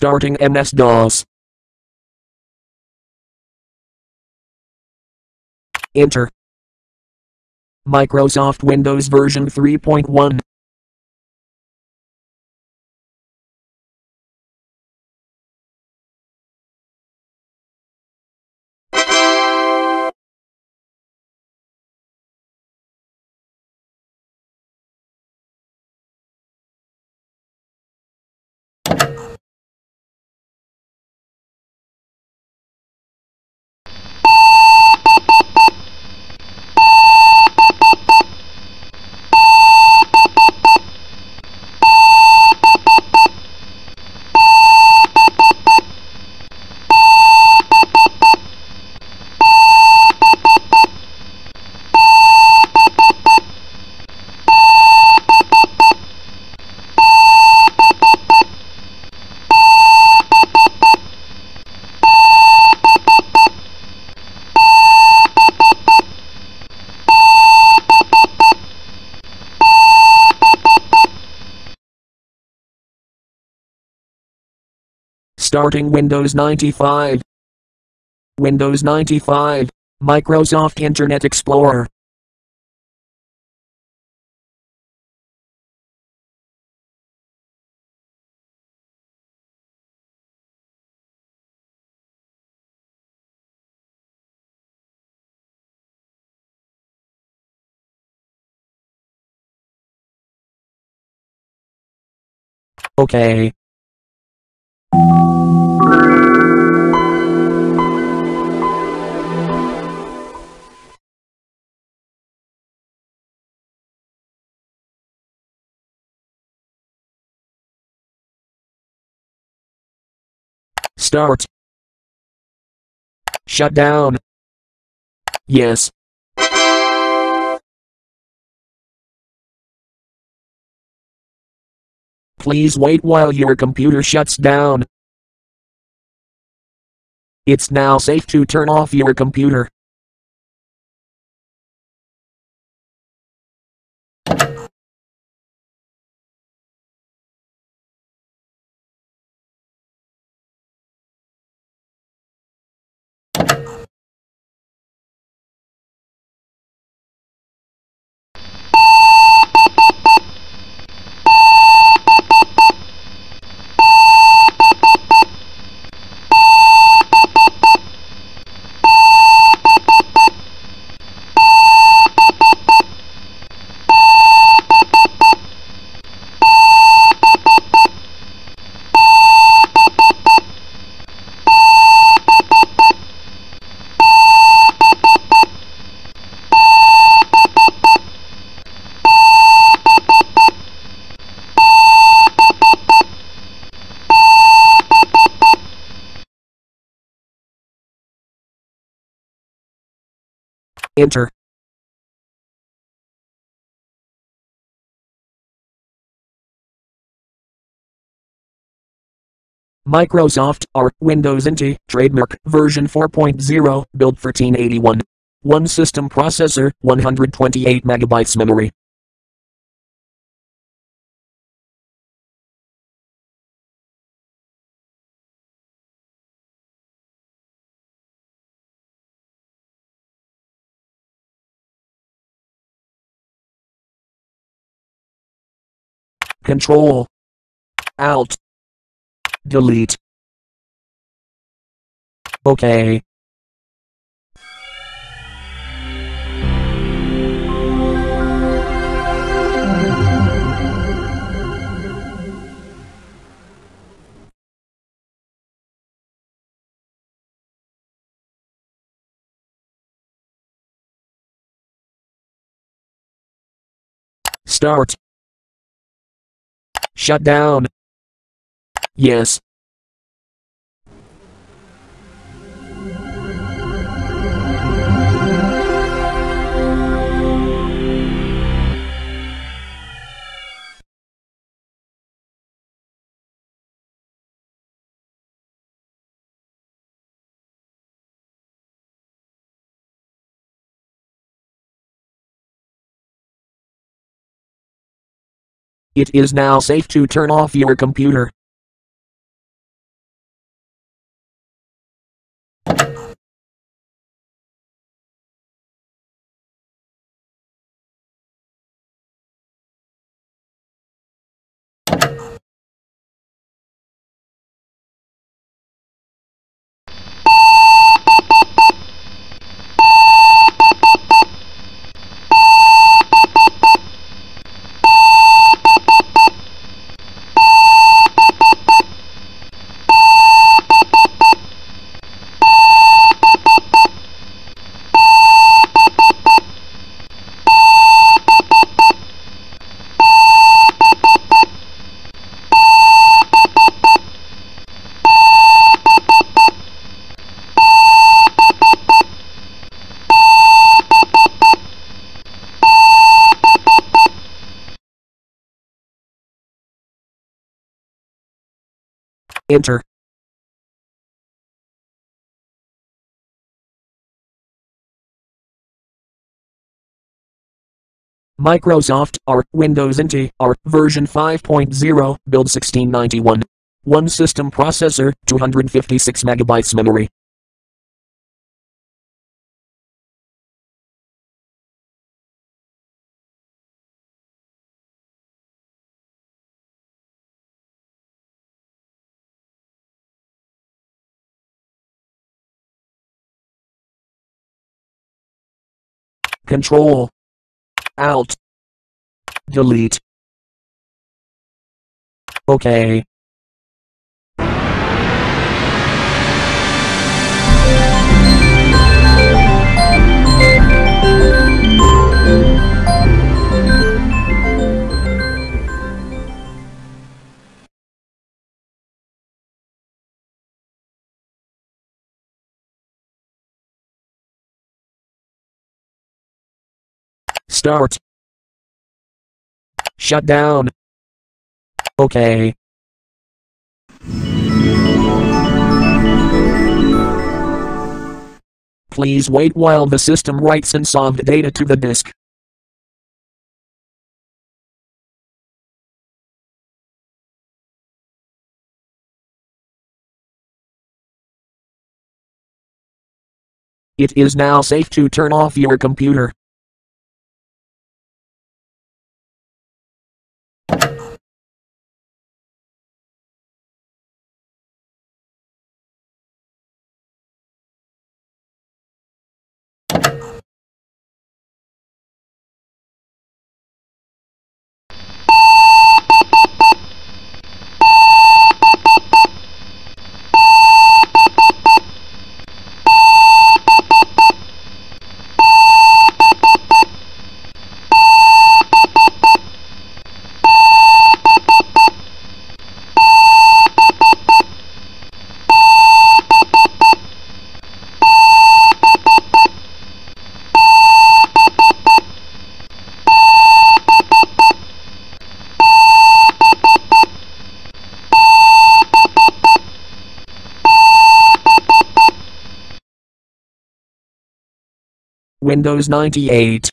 Starting MS-DOS. Enter. Microsoft Windows version 3.1. Starting Windows 95. Windows 95, Microsoft Internet Explorer. Okay. Start. Shut down. Yes. Please wait while your computer shuts down. It's now safe to turn off your computer. Enter. Microsoft R Windows NT Trademark version 4.0 built for 1081. One system processor, 128 megabytes memory. Control Alt Delete. Okay. Start. Shut down. Yes. It is now safe to turn off your computer. Enter. Microsoft R Windows NT R version 5.0 build 1691. One system processor, 256 megabytes memory. Control Alt Delete. OK. Start. Shut down. OK. Please wait while the system writes unsolved data to the disk. It is now safe to turn off your computer. Windows 98.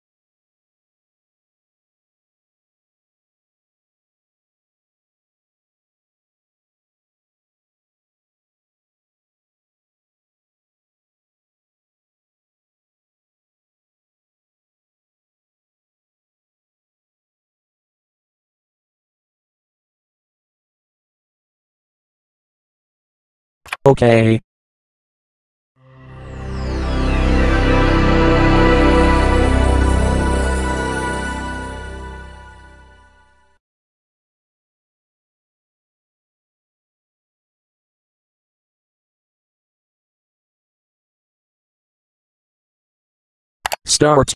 OK. Start.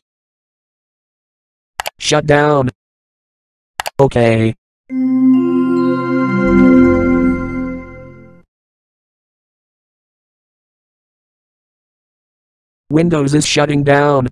Shut down. OK. Windows is shutting down.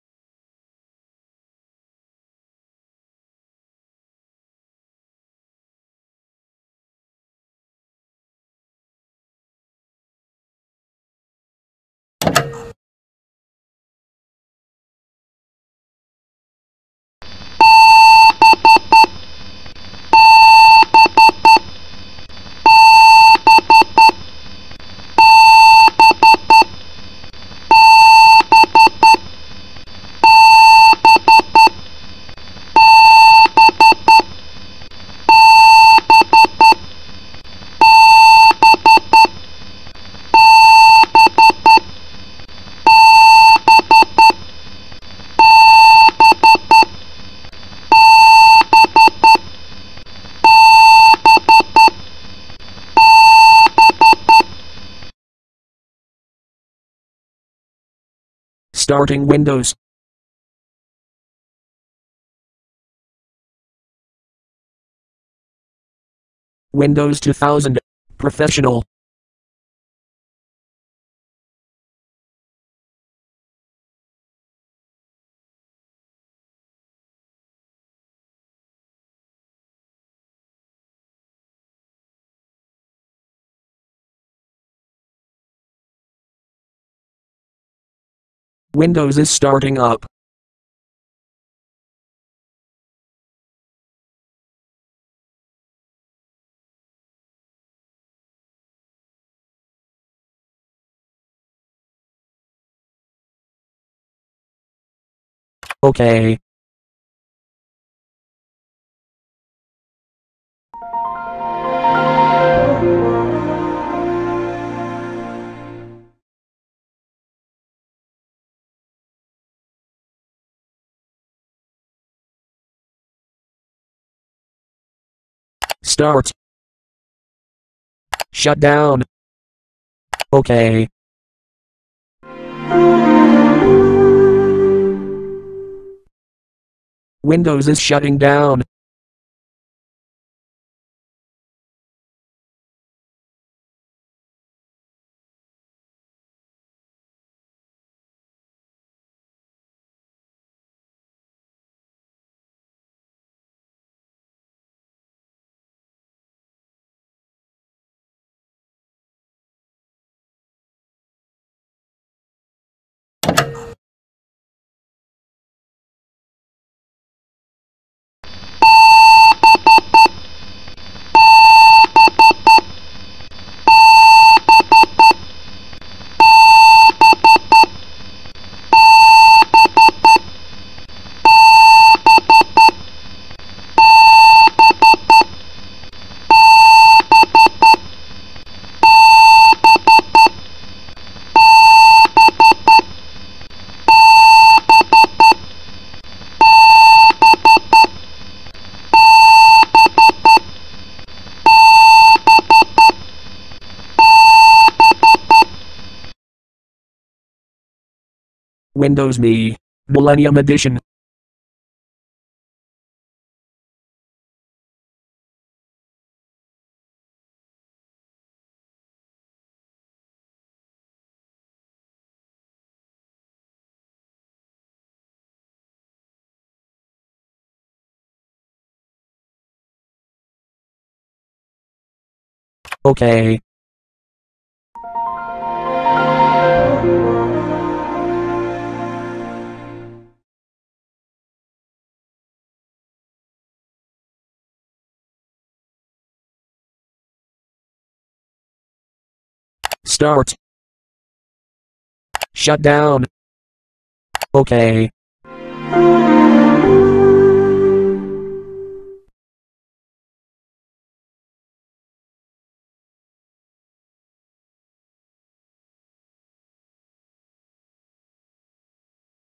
Starting Windows. Windows 2000. Professional. Windows is starting up. Okay. Start. Shut down. Okay. Windows is shutting down. Windows Me. Millennium Edition. Okay. Start. Shut down. Okay.